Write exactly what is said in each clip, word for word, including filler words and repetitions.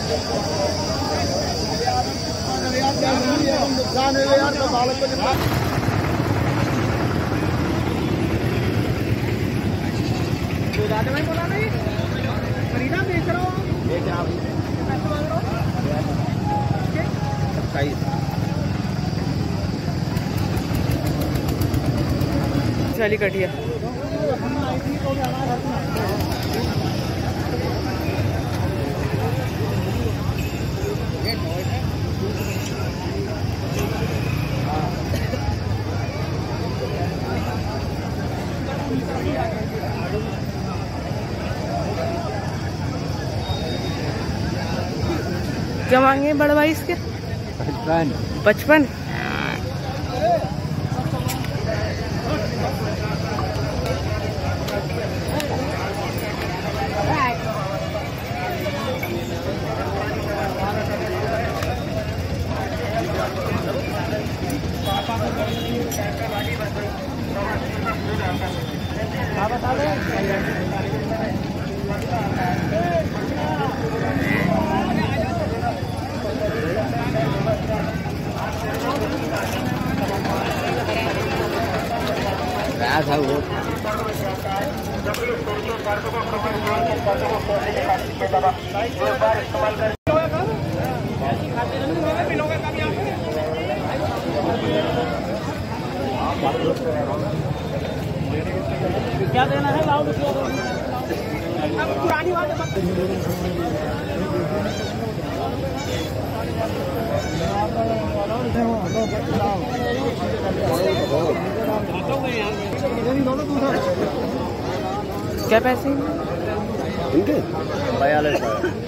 भाई बोला नहीं खरीदा बेच रहा हूँ बेच रहा हूँ पैसे मांग रहा हूँ सत्ताईस चाली कटिया क्या मांगे बड़े भाई इसके? पचपन पचपन क्या था वो? क्या देना है लाओ पुरानी बात क्या पैसे इनके बयालीस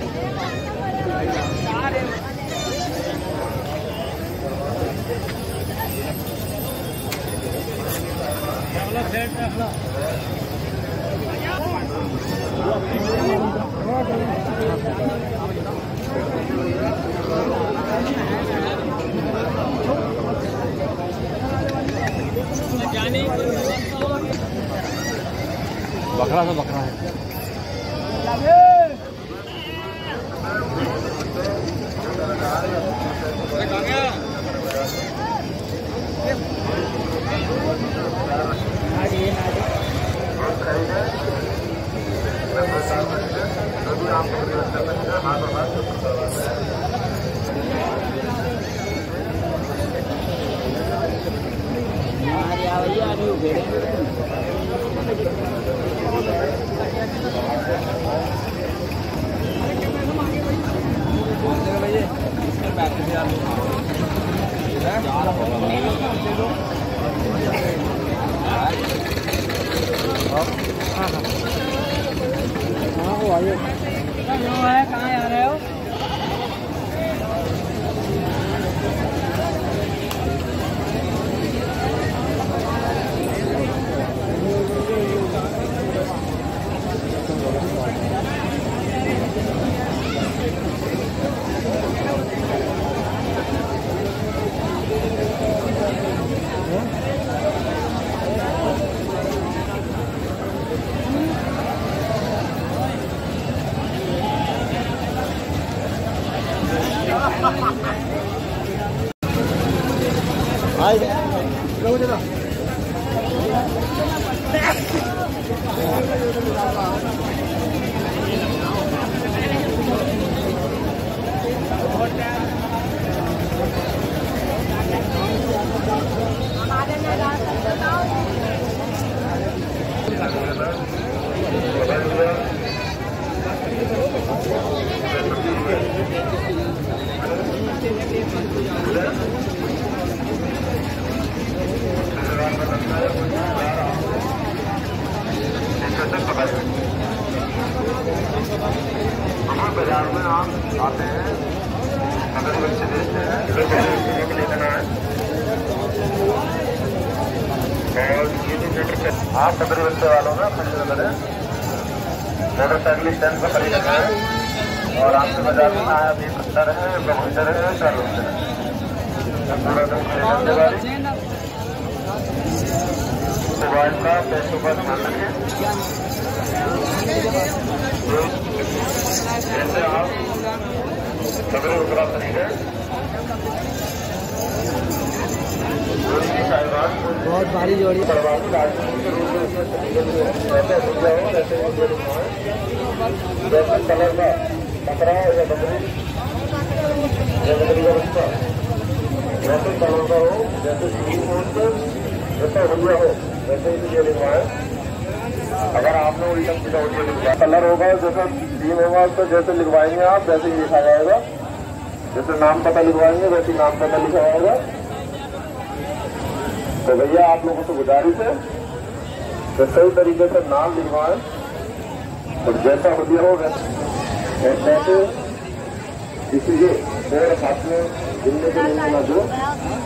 बकरा तो बकरा है। कहाँ आ रहे हो? बाजार में आप आते हैं, अगर बच्चे देते हैं लेना है और ये जो मीटर आप सदर बच्चे वालों ना मोटरसाइकिल स्टैंड पर खरीदना है और आपके बाजार में आया भी पत्थर है बगीचर है चार पूरा दिन खरीदने वाली मोबाइल का पैसों का ध्यान रखें। जैसे आप सभी उतरा तरीके बहुत भारी जोड़ी जैसे कलर का पकड़ा या बकरी या बकरी का बच्चा जैसे कलर का हो, जैसे सीन हो, जैसा हुआ हो वैसे ही ये लिखवाए। अगर आपने उल्टा सीधा उल्टा लिखवाया कलर होगा, जैसा सीन होगा तो जैसे लिखवाएंगे आप वैसे ही लिखा जाएगा। जैसे नाम पता लिखवाएंगे वैसे ही नाम पता लिखा जाएगा। तो भैया आप लोगों से गुजारिश है तो सही तरीके से नाम लिखवाएं और जैसा हुआ हो वैसे किसी के पेड़ हाथ में गिनने के लिए ना दो।